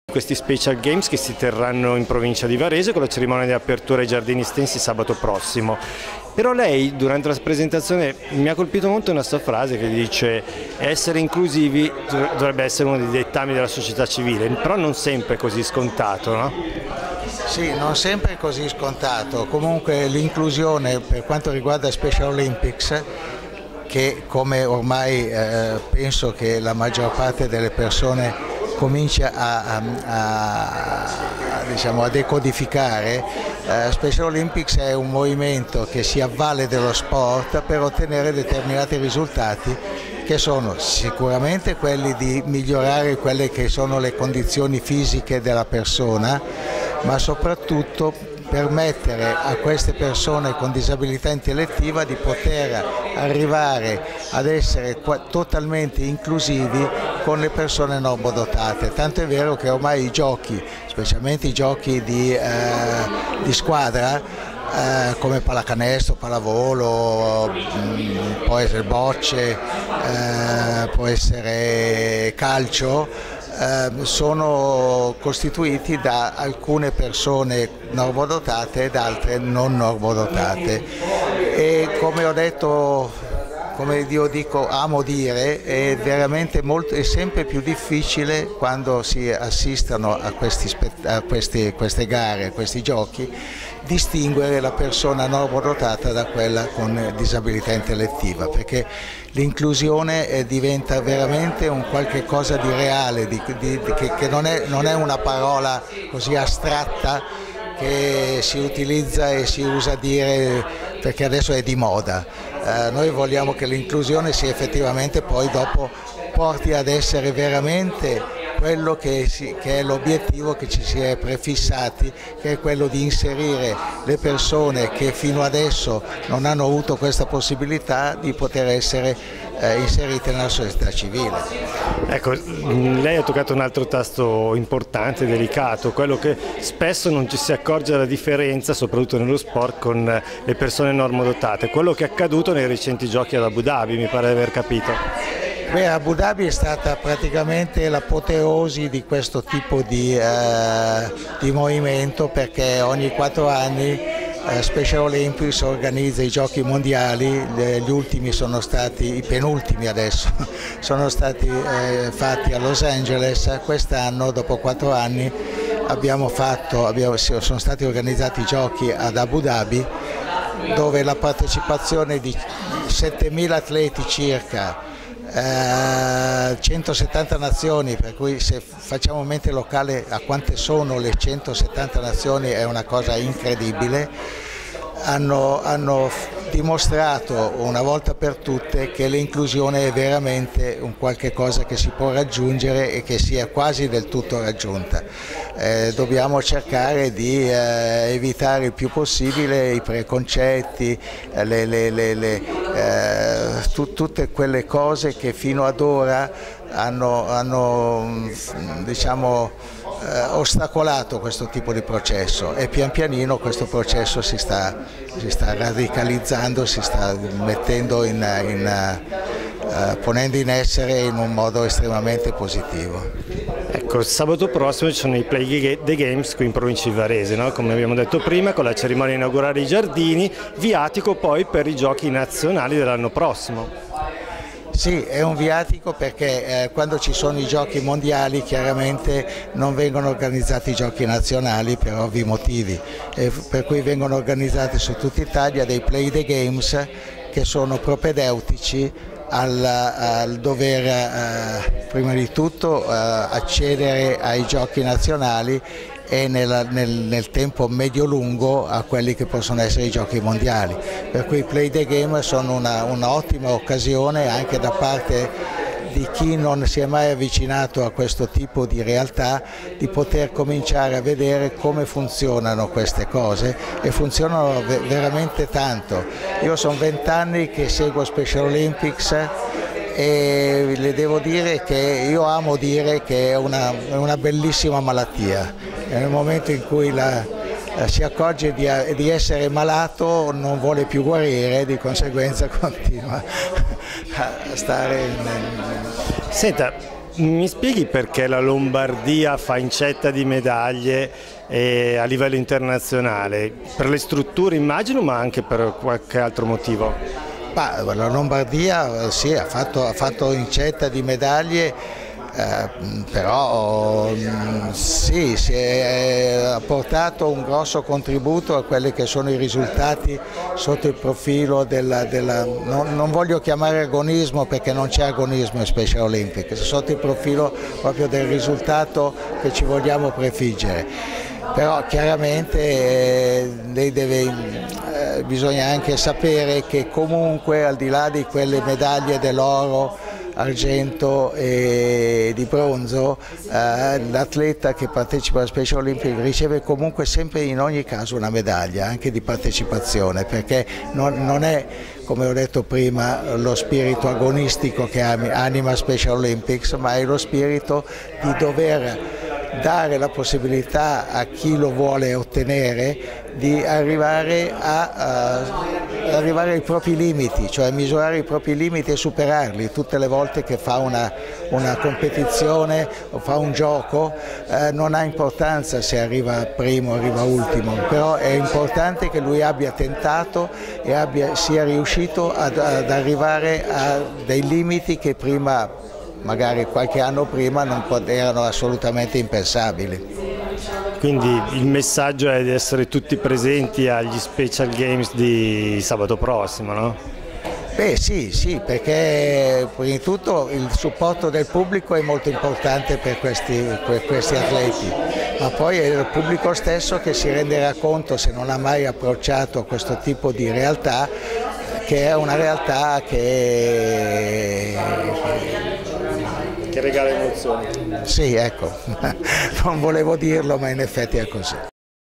Questi Special Games che si terranno in provincia di Varese con la cerimonia di apertura ai Giardini Stensi sabato prossimo. Però lei durante la presentazione mi ha colpito molto una sua frase che dice: essere inclusivi dovrebbe essere uno dei dettami della società civile, però non sempre è così scontato, no? Sì, non sempre è così scontato. Comunque l'inclusione per quanto riguarda Special Olympics, che come ormai penso che la maggior parte delle persone comincia a decodificare, Special Olympics è un movimento che si avvale dello sport per ottenere determinati risultati, che sono sicuramente quelli di migliorare quelle che sono le condizioni fisiche della persona, ma soprattutto permettere a queste persone con disabilità intellettiva di poter arrivare ad essere totalmente inclusivi con le persone normodotate. Tanto è vero che ormai i giochi, specialmente i giochi di squadra, come pallacanestro, pallavolo, può essere bocce, può essere calcio, sono costituiti da alcune persone normodotate e da altre non normodotate, e come ho detto, come io dico, amo dire, è veramente è sempre più difficile quando si assistono a queste gare, a questi giochi, distinguere la persona normodotata da quella con disabilità intellettiva, perché l'inclusione diventa veramente un qualche cosa di reale, che non è una parola così astratta che si utilizza e si usa dire perché adesso è di moda. Noi vogliamo che l'inclusione sia effettivamente poi dopo porti ad essere veramente quello che è l'obiettivo che ci si è prefissati, che è quello di inserire le persone che fino adesso non hanno avuto questa possibilità di poter essere inserite nella società civile. Ecco, lei ha toccato un altro tasto importante, delicato, quello che spesso non ci si accorge della differenza, soprattutto nello sport, con le persone normodotate, quello che è accaduto nei recenti giochi ad Abu Dhabi, mi pare di aver capito. Beh, Abu Dhabi è stata praticamente l'apoteosi di questo tipo di movimento, perché ogni 4 anni Special Olympics organizza i giochi mondiali. Gli ultimi sono stati, i penultimi adesso, sono stati fatti a Los Angeles. Quest'anno, dopo 4 anni, sono stati organizzati i giochi ad Abu Dhabi, dove la partecipazione di 7.000 atleti circa, 170 nazioni, per cui se facciamo mente locale a quante sono le 170 nazioni è una cosa incredibile, hanno dimostrato una volta per tutte che l'inclusione è veramente un qualche cosa che si può raggiungere e che sia quasi del tutto raggiunta. Dobbiamo cercare di evitare il più possibile i preconcetti, tutte quelle cose che fino ad ora hanno ostacolato questo tipo di processo, e pian pianino questo processo si sta radicalizzando, si sta ponendo in essere in un modo estremamente positivo. Ecco, sabato prossimo ci sono i Play the Games qui in provincia di Varese, no? Come abbiamo detto prima, con la cerimonia inaugurale dei giardini, viatico poi per i giochi nazionali dell'anno prossimo. Sì, è un viatico perché quando ci sono i giochi mondiali chiaramente non vengono organizzati i giochi nazionali per ovvi motivi, per cui vengono organizzati su tutta Italia dei Play the Games che sono propedeutici al dover prima di tutto accedere ai giochi nazionali e nel tempo medio-lungo a quelli che possono essere i giochi mondiali. Per cui i Play the Game sono un'ottima occasione anche da parte di chi non si è mai avvicinato a questo tipo di realtà, di poter cominciare a vedere come funzionano queste cose, e funzionano veramente tanto. Io sono 20 anni che seguo Special Olympics e le devo dire che io amo dire che è una bellissima malattia. Nel momento in cui si accorge di essere malato non vuole più guarire, di conseguenza continua a stare Senta, Mi spieghi perché la Lombardia fa incetta di medaglie a livello internazionale? Per le strutture immagino, ma anche per qualche altro motivo? La Lombardia sì, ha fatto incetta di medaglie, però sì, ha portato un grosso contributo a quelli che sono i risultati sotto il profilo non voglio chiamare agonismo perché non c'è agonismo in Special Olympics, sotto il profilo proprio del risultato che ci vogliamo prefiggere. Però chiaramente bisogna anche sapere che comunque al di là di quelle medaglie dell'oro, argento e di bronzo, l'atleta che partecipa alla Special Olympics riceve comunque sempre in ogni caso una medaglia anche di partecipazione, perché non è, come ho detto prima, lo spirito agonistico che anima Special Olympics, ma è lo spirito di dover dare la possibilità a chi lo vuole ottenere di arrivare ai propri limiti, cioè misurare i propri limiti e superarli tutte le volte che fa una competizione o fa un gioco. Non ha importanza se arriva primo o arriva ultimo, però è importante che lui abbia tentato e sia riuscito ad arrivare a dei limiti che prima, magari qualche anno prima, erano assolutamente impensabili. Quindi il messaggio è di essere tutti presenti agli Special Games di sabato prossimo, no? Beh sì, perché prima di tutto il supporto del pubblico è molto importante per questi atleti, ma poi è il pubblico stesso che si renderà conto, se non ha mai approcciato questo tipo di realtà, che è una realtà che regala emozioni. Sì, ecco, non volevo dirlo, ma in effetti è così.